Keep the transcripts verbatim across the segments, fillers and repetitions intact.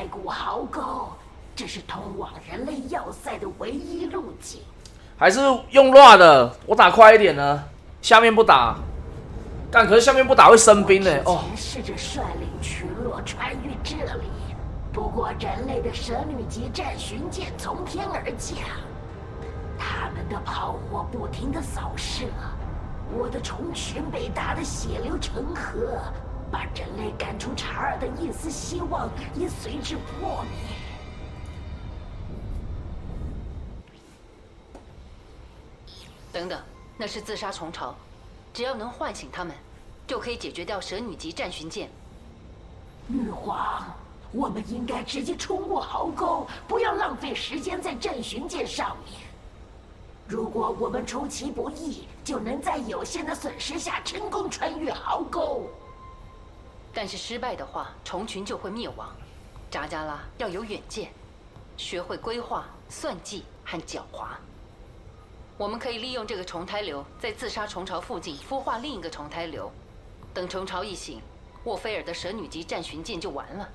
太古壕沟，这是通往人类要塞的唯一路径。 还是用乱的，我打快一点呢。下面不打，干可是下面不打会生兵呢。哦。 我试着率领群落穿越这里，不过人类的神女级战巡舰从天而降，他们的炮火不停地扫射，我的虫群被打得血流成河。 把人类赶出查尔的一丝希望也随之破灭。 等等，那是自杀虫巢，只要能唤醒他们，就可以解决掉蛇女级战巡舰。 女皇，我们应该直接冲过壕沟，不要浪费时间在战巡舰上面。如果我们出其不意，就能在有限的损失下成功穿越壕沟。 但是失败的话，虫群就会灭亡。扎加拉要有远见，学会规划、算计和狡猾。我们可以利用这个虫胎流，在自杀虫巢附近孵化另一个虫胎流。等虫巢一醒，沃菲尔的蛇女级战巡舰就完了。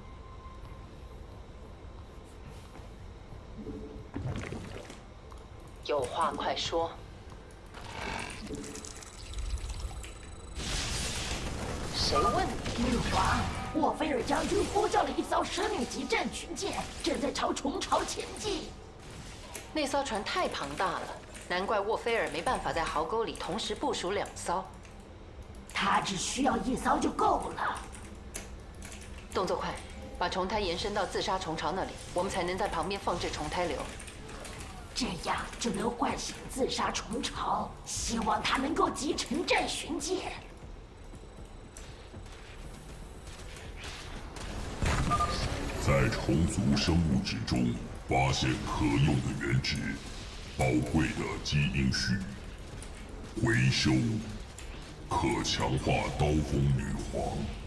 有话快说。 谁问你？ 女皇，沃菲尔将军呼叫了一艘蛇女级战巡舰，正在朝虫巢前进。 那艘船太庞大了，难怪沃菲尔没办法在壕沟里同时部署两艘。 他只需要一艘就够了。 动作快，把虫胎延伸到自杀虫巢那里，我们才能在旁边放置虫胎流。 这样就能唤醒自杀虫巢，希望它能够集成战巡舰。 在虫族生物质中发现可用的原质，宝贵的基因序，回收，可强化刀锋女皇。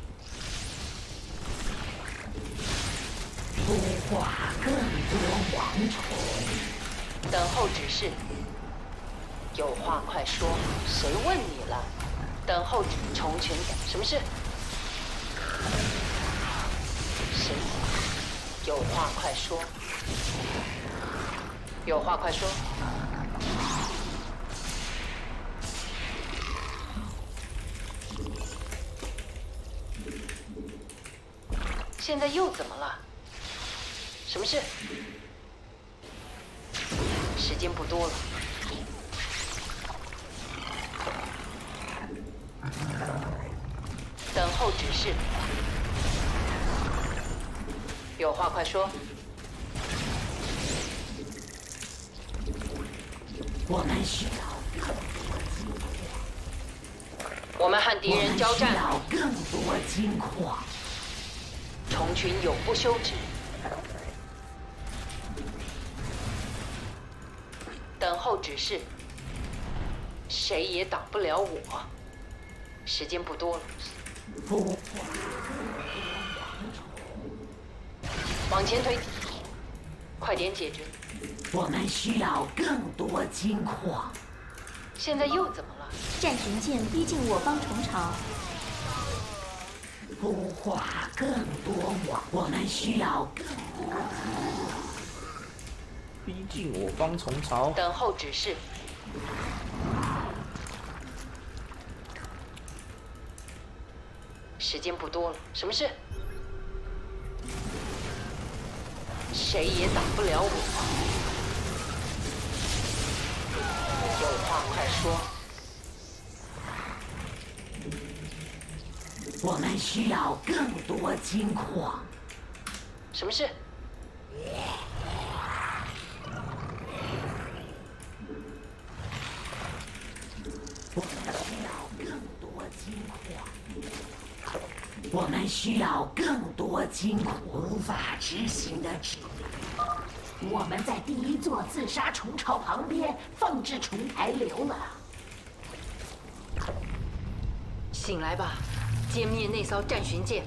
孵化更多王虫。 等候指示。有话快说，谁问你了？等候指虫群，什么事？谁？ 有话快说！有话快说！现在又怎么了？什么事？时间不多了。等候指示。 有话快说！ 我们需要更多金矿。 我们和敌人交战。 需要更多金矿。 虫群永不休止。等候指示。谁也挡不了我。时间不多了。 孵化。 往前推，快点解决！ 我们需要更多金矿。 现在又怎么了？ 战巡舰逼近我方虫巢。 孵化更多网，我们需要更多。 逼近我方虫巢。 等候指示。时间不多了，什么事？ 谁也挡不了我。有话快说。 我们需要更多金矿。 什么事？ 我们需要更多金矿。我们需要更多金矿，无法执行的指令。我们在第一座自杀虫巢旁边放置虫台流了。 醒来吧，歼灭那艘战巡舰。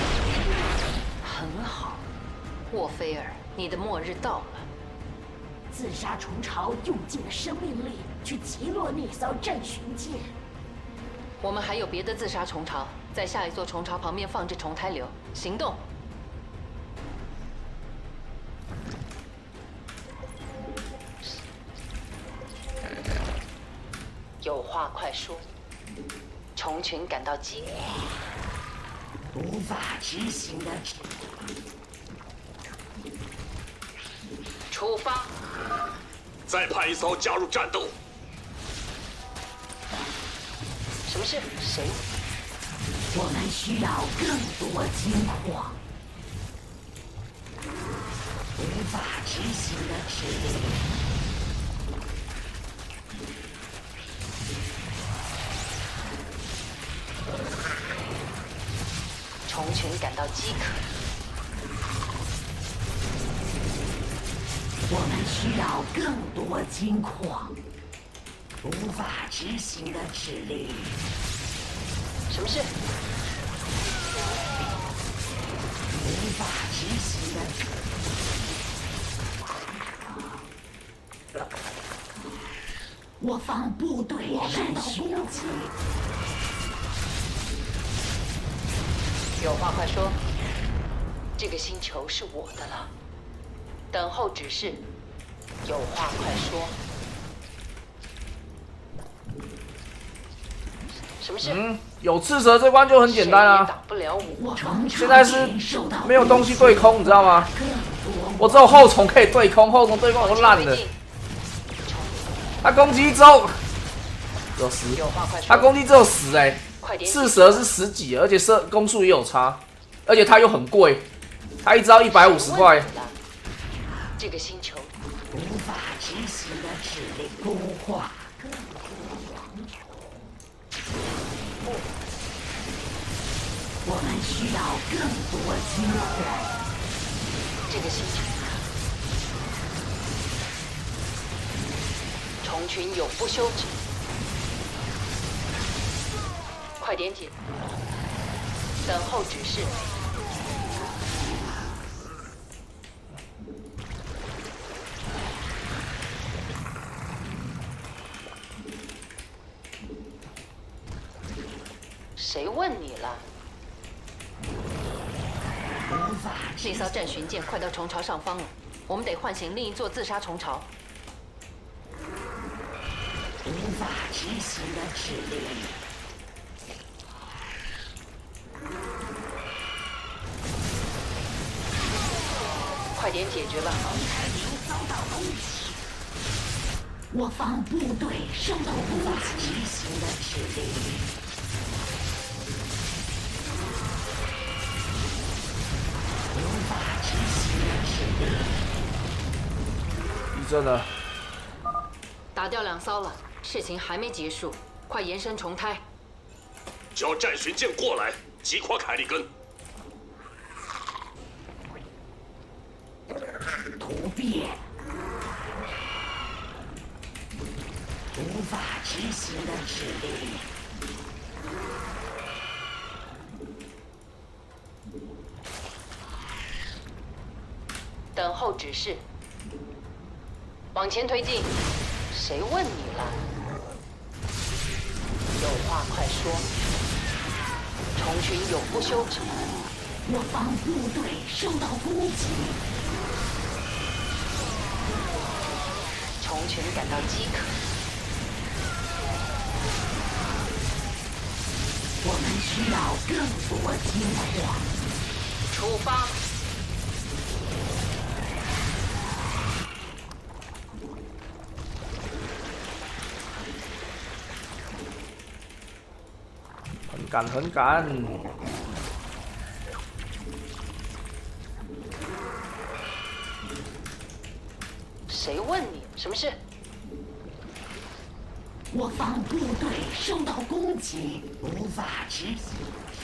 很好，沃菲尔，你的末日到了。 自杀虫巢用尽了生命力去击落那艘战巡舰。 我们还有别的自杀虫巢，在下一座虫巢旁边放置虫胎流，行动！有话快说。虫群感到饥饿，无法执行的。 出发！ 再派一艘加入战斗。 什么事？谁？ 我们需要更多金矿。无法执行的指令。 虫群感到饥渴。 我们需要更多金矿。无法执行的指令。 什么事？ 无法执行的指令。我方部队受到攻击。 有话快说。这个星球是我的了。等候指示。有话快说。什么事？ 嗯，有赤蛇这关就很简单啊。 打不了我。 现在是没有东西对空，你知道吗？我只有后虫可以对空，后虫对空我都烂了。他攻击之后有十，他攻击只有十哎、欸，赤蛇是十几，而且射攻速也有差，而且它又很贵，它一招一百五十块。 这个星球无法执行的指令孵化。我们需要更多金矿。 这个星球，虫群永不休止。快点解，等候指示。谁问你了？那艘战巡舰快到虫巢上方了，我们得唤醒另一座自杀虫巢。 无法执行的指令。 快点解决吧！ 遭到攻击。我方部队受到无法执行的指令。无法执行的指令。 地震了。 打掉两艘了，事情还没结束，快延伸虫胎。 叫战巡舰过来，击垮凯利根。 突变。无法执行的指令。 等候指示。往前推进。谁问你了？有话快说。虫群永不休止。 我方部队受到攻击。 虫群感到饥渴。 我们需要更多金矿。 出发。 很赶，很赶。 谁问你什么事？ 我方部队受到攻击，无法执行，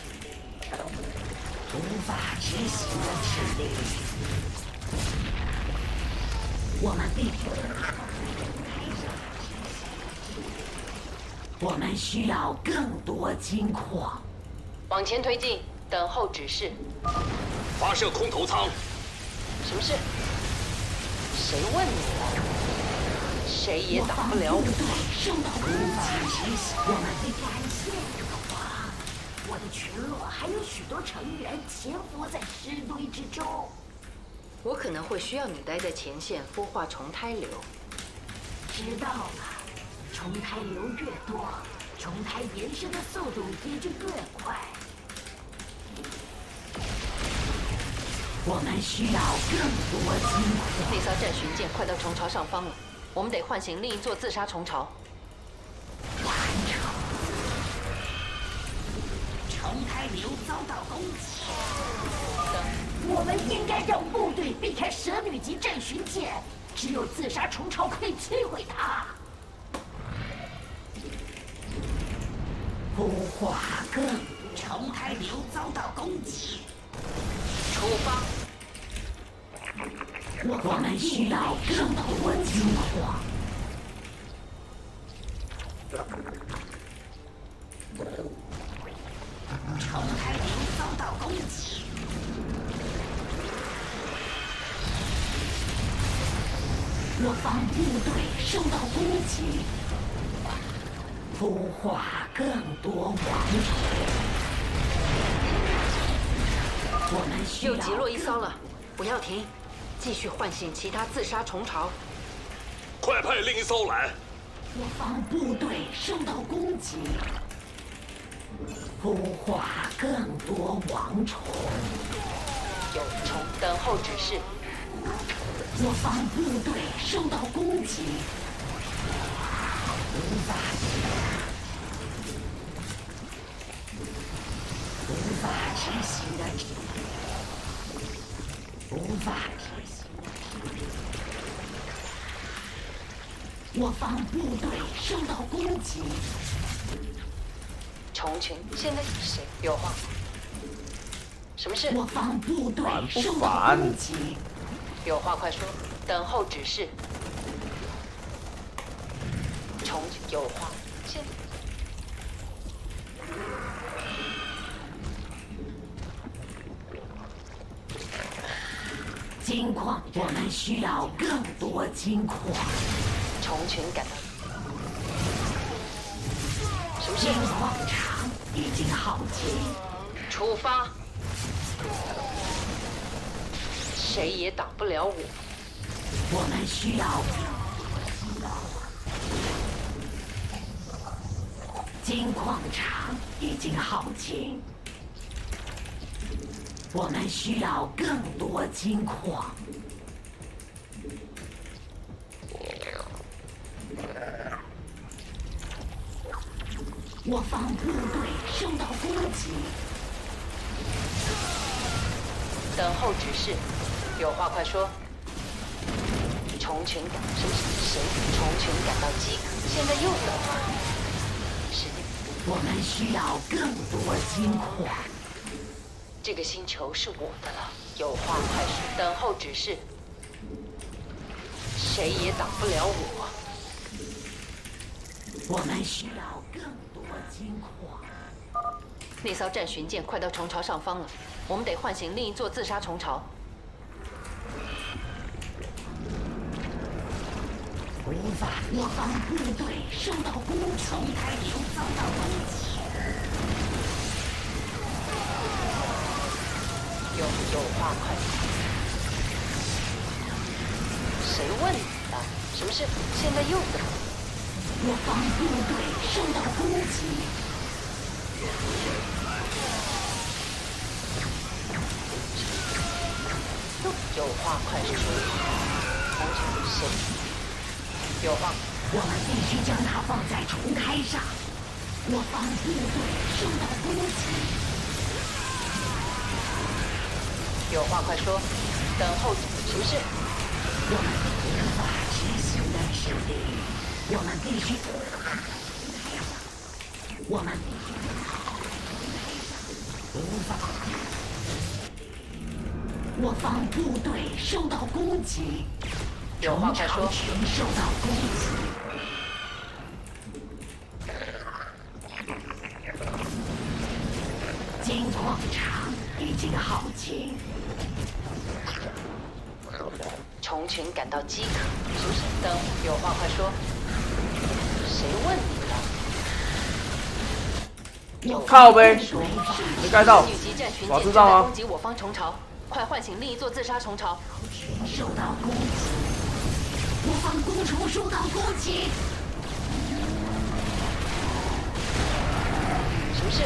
无法执行的指令。我们必须，我们需要更多金矿。 往前推进，等候指示。 发射空投舱。 什么事？谁问你了？ 谁也打不了我。 受到攻击，我们得感谢这个话。我的群落还有许多成员潜伏在尸堆之中。 我可能会需要你待在前线孵化虫胎瘤。 知道了，虫胎瘤越多，虫胎延伸的速度也就越快。我们需要更多金矿。 那艘战巡舰快到虫巢上方了，我们得唤醒另一座自杀虫巢。 完成。虫胎瘤遭到攻击。我们应该让部队避开蛇女级战巡舰，只有自杀虫巢可以摧毁它。孵化更虫胎瘤遭到攻击。 出发！ 我们需要更多金矿。虫胎瘤遭到攻击。我方部队受到攻击。孵化更多王虫。我们需要又击落一艘了，不要停，继续唤醒其他自杀虫巢。 快派另一艘来！ 我方部队受到攻击。孵化更多王虫。 有虫，等候指示。 我方部队受到攻击。无法无法执行的指令，无法执行的指令。我方部队受到攻击。 虫群现在谁有话？什么事？ 我方部队烦不受到烦攻击。 有话快说，等候指示。虫群有话，现金矿，我们需要更多金矿。 虫群赶到。什么事？ 金矿场已经耗尽。 出发！谁也挡不了我。 我们需要金矿场已经耗尽。我们需要更多金矿。我方部队受到攻击。 等候指示。有话快说。虫群感什么？谁？虫群感到饥渴，现在又怎么？时间。 我们需要更多金矿。 这个星球是我的了。有话快说。等候指示。谁也挡不了我。 我们需要更多金矿。 那艘战巡舰快到虫巢上方了，我们得唤醒另一座自杀虫巢。 无法，我方部队受到攻击，虫胎瘤遭到攻击。 有有话快说。谁问你的？什么事？现在又怎么？ 我方部队受到攻击。 有话快说。红尘谁？有话。 我们必须将它放在重开上。我方部队受到攻击。 有话快说。等候什么事？ 我们无法执行的指令。我们必须。我们无法。我方部队受到攻击。 有话快说。 群受到攻击。金矿场已经耗尽。 虫群感到饥渴，是不是？等有话快说。谁问你的？ 靠呗，没盖到。 女级战群我知道啊。 攻击我方虫巢，快唤醒另一座自杀虫巢。 受到攻击，我方工虫受到攻击。 什么事？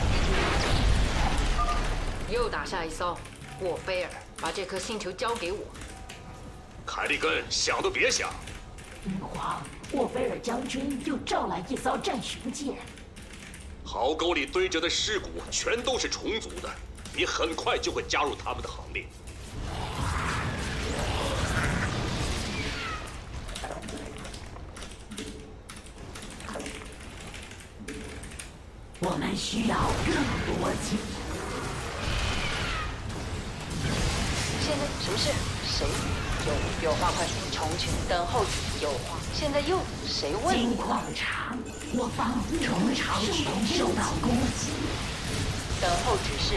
又打下一艘。沃菲尔，把这颗星球交给我。 凯利根，想都别想。 父皇，沃菲尔将军又召来一艘战巡舰。 壕沟里堆着的尸骨全都是虫族的，你很快就会加入他们的行列。 我们需要更多精。 现在什么事？谁？有有话快说。虫群等候有话。现在又谁问？ 金矿场，我方虫巢群受到攻击。 等候指示。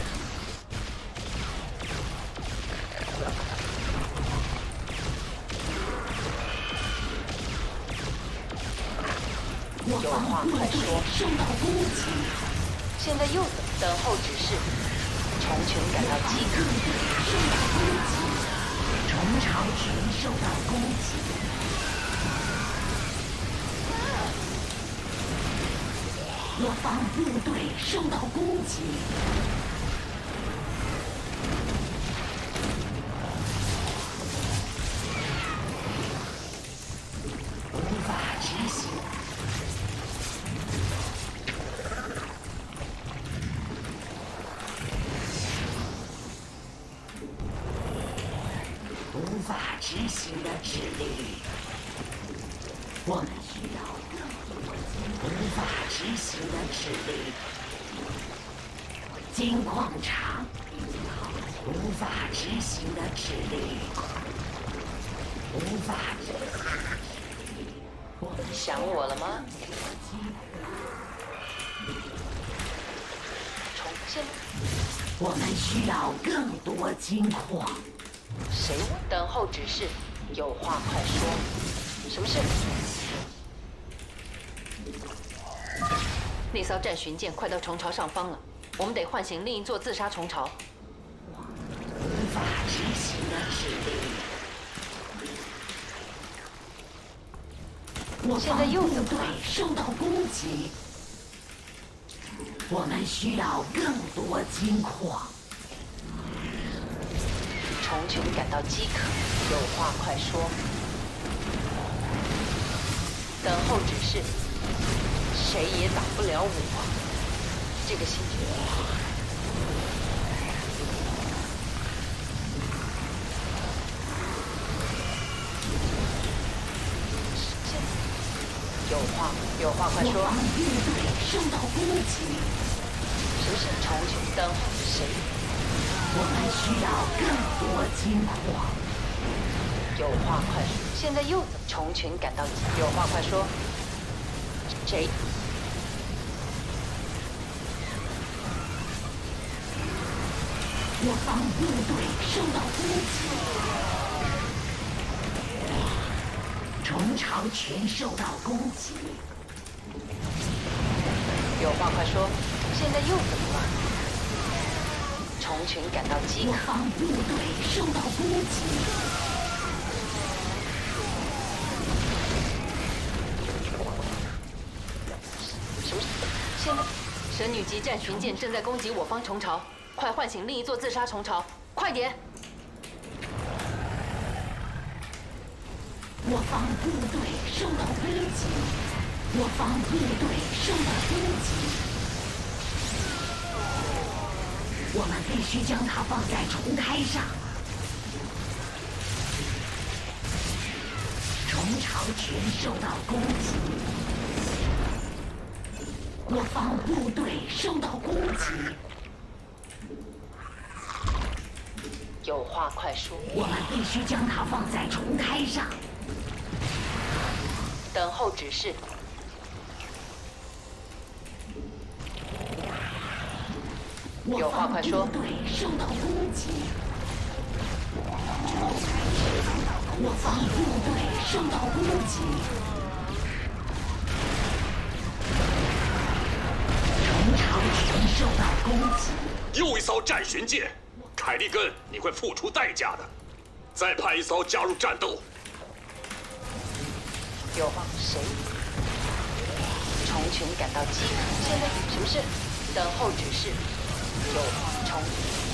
有话快说。 受到攻击。 现在又等候指示。虫群感到饥渴。 受到攻击。虫巢群受到攻击。我方部队受到攻击。无法执行。无法执行的指令，我们需要更多无法执行的指令。金矿场，无法执行的指令，无法执行。我们想我了吗？重现。 我们需要更多金矿。 谁问？等候指示。有话快说。什么事？那艘战巡舰快到虫巢上方了，我们得唤醒另一座自杀虫巢。 无法执行的指令。我现在又怎么了？ 受到攻击。我们需要更多金矿。 虫群感到饥渴，有话快说。等候指示。谁也挡不了我。这个星球。有话，有话快说。 我方部队受到攻击。 什么是虫群？等候谁？ 我们需要更多金矿。 有话快说。现在又怎么？虫群感到有话快说。谁？ 我方部队受到攻击。虫巢群受到攻击。 有话快说。现在又怎么了？虫群感到饥渴。 我方部队受到攻击。 什么？现在，神女级战巡舰正在攻击我方虫巢，快唤醒另一座自杀虫巢，快点！ 我方部队受到攻击。我方部队受到攻击。我们必须将它放在重开上。虫巢群受到攻击。我方部队受到攻击。 有话快说。 我们必须将它放在重开上。 等候指示。有话快说。 对，受到攻击。 我方部队受到攻击，城长群受到攻击。 又一艘战巡舰，凯利根，你会付出代价的。再派一艘加入战斗。 有吗？谁？虫群赶到饥渴，现在什么事？等候指示。有虫。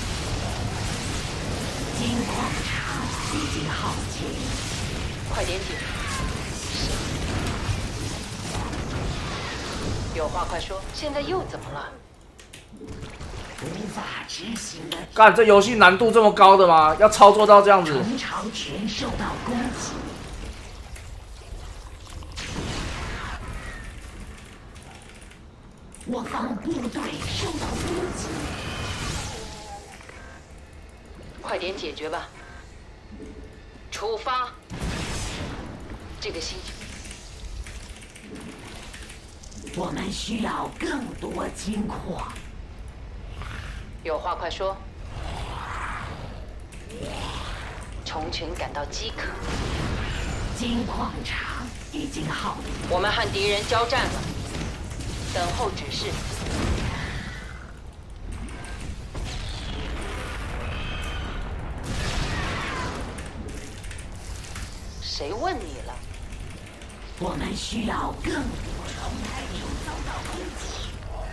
金矿场已经耗尽， 快点解。有话快说，现在又怎么了？ 无法执行的。 干，这游戏难度这么高的吗？要操作到这样子？ 城长群受到攻击。我方部队受到攻击。 快点解决吧！出发！这个星球， 我们需要更多金矿。 有话快说。虫群感到饥渴。 金矿场已经耗尽。 我们和敌人交战了。等候指示。谁问你了？ 我们需要更多重开流遭到攻击。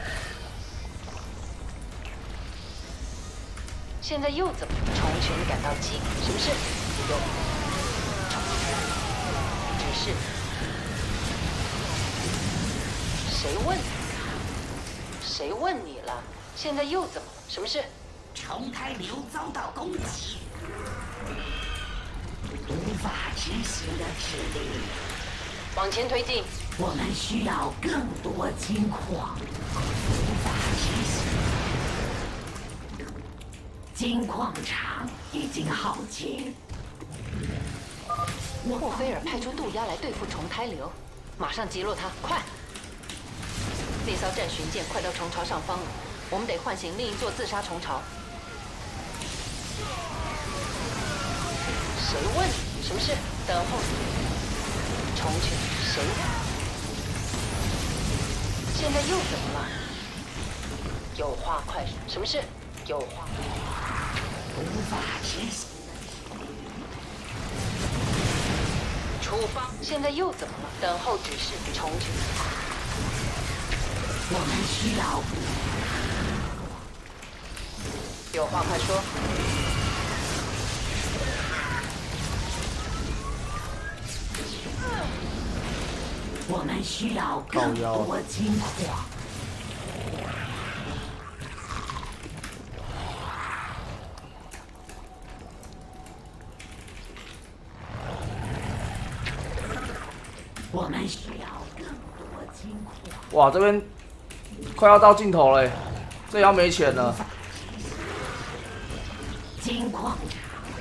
现在又怎么？虫群感到饥渴，什么事？有。指示。谁问？谁问你了？现在又怎么了？什么事？ 重开流遭到攻击。无法执行的指令。 往前推进。 我们需要更多金矿。无法执行。金矿场已经耗尽。 莫菲尔派出渡鸦来对付虫胎流，马上击落他，快！那艘战巡舰快到虫巢上方了，我们得唤醒另一座自杀虫巢。谁问？什么事？等候。虫群，谁？现在又怎么了？有话快说。什么事？有话。 无法执行。 出发。现在又怎么了？等候指示。虫群。 我们需要。 有话快说。 我们需要更多金矿。我们需要更多金矿。 哇，这边快要到尽头了，这要没钱了。 金矿场。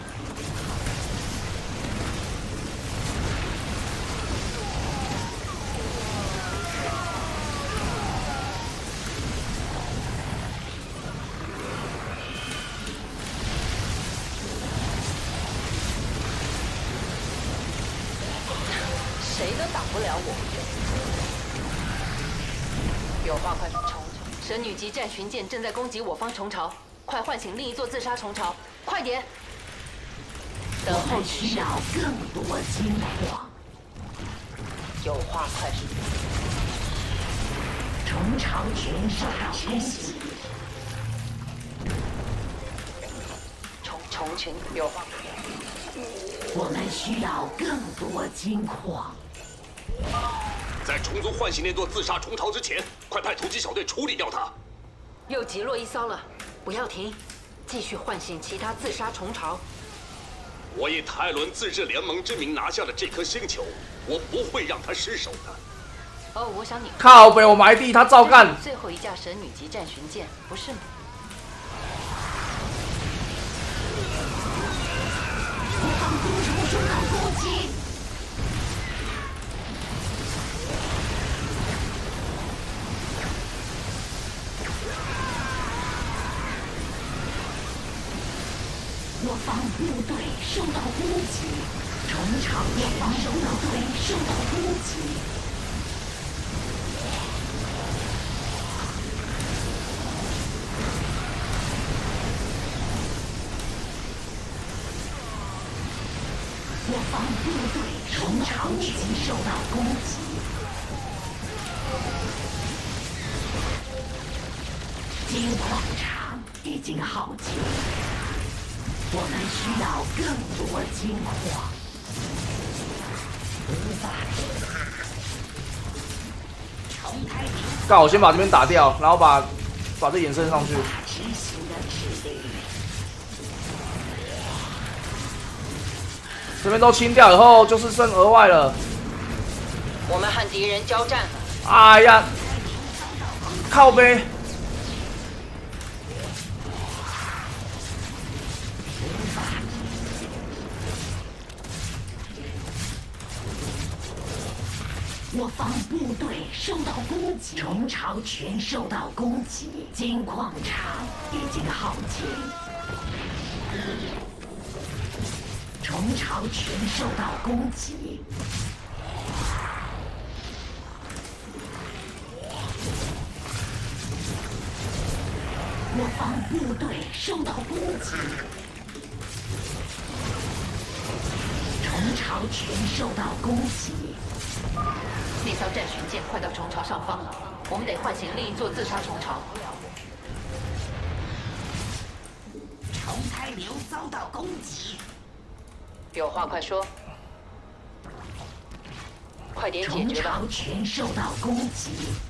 谁都挡不了我。有话快说。虫巢，神女级战巡舰正在攻击我方虫巢，快唤醒另一座自杀虫巢，快点！等候指示。 需要更多金矿。 有话快说。 虫巢群受到攻击。 虫虫群有话。 我们需要更多金矿。 在虫族唤醒那座自杀虫巢之前，快派突击小队处理掉它。 又击落一艘了，不要停，继续唤醒其他自杀虫巢。 我以泰伦自治联盟之名拿下了这颗星球，我不会让它失手的。 哦，我想你靠北，我埋地，他照干。 最后一架神女级战巡舰，不是吗？ 受到攻击。我我方部队受到攻击，虫巢野方受到队受到攻击。我方部队虫巢群受到攻击。 金矿场已经耗尽，我们需要更多金矿。无法重开。 干，我先把这边打掉，然后把把这延伸上去。 执行的指令。 这边都清掉以后，就是剩额外了。 我们和敌人交战了。 哎呀，靠背。 我方部队受到攻击，虫巢群受到攻击，金矿场已经耗尽，虫巢群受到攻击。我方部队受到攻击，虫巢群受到攻击。 那艘战巡舰快到虫巢上方了，我们得唤醒另一座自杀虫巢。 虫胎流遭到攻击， 有话快说，快点解决吧。 虫巢群受到攻击，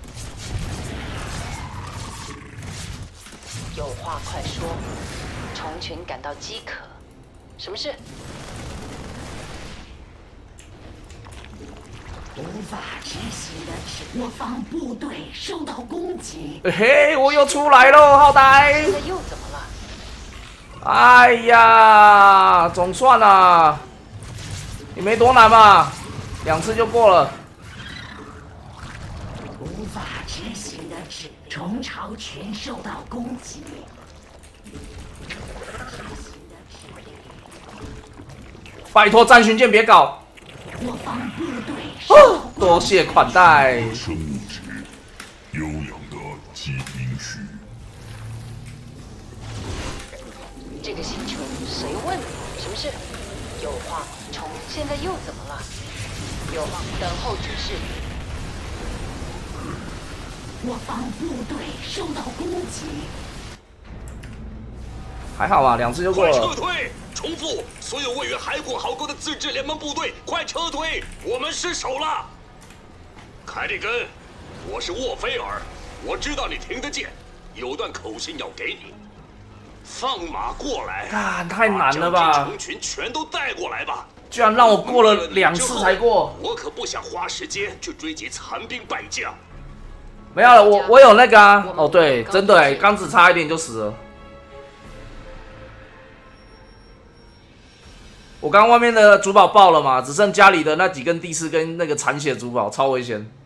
有话快说，虫群感到饥渴，什么事？ 无法执行的指，我方部队受到攻击。 嘿嘿，我又出来喽，浩呆。 现在又怎么了？ 哎呀，总算啦，也没多难嘛，两次就过了。 无法执行的指，虫巢群受到攻击。 拜托战巡舰别搞。 我方部队哦，多谢款待。 生物质，优良的基因序。 这个星球谁问你什么事？有话虫现在又怎么了？有话等候指示。 我方部队受到攻击。 还好吧，两次就过快了。 撤退！重复，所有位于海果壕沟的自治联盟部队，快撤退！我们失守了。凯利根，我是沃菲尔，我知道你听得见，有段口信要给你。放马过来！ 啊，太难了吧！ 把整支虫群全都带过来吧！ 居然让我过了两次才过。 我可不想花时间去追击残兵败将。 没有了，我我有那个啊。哦，对，真的哎，刚只差一点就死了。 我刚刚外面的主堡爆了嘛，只剩家里的那几根地势跟那个残血主堡，超危险。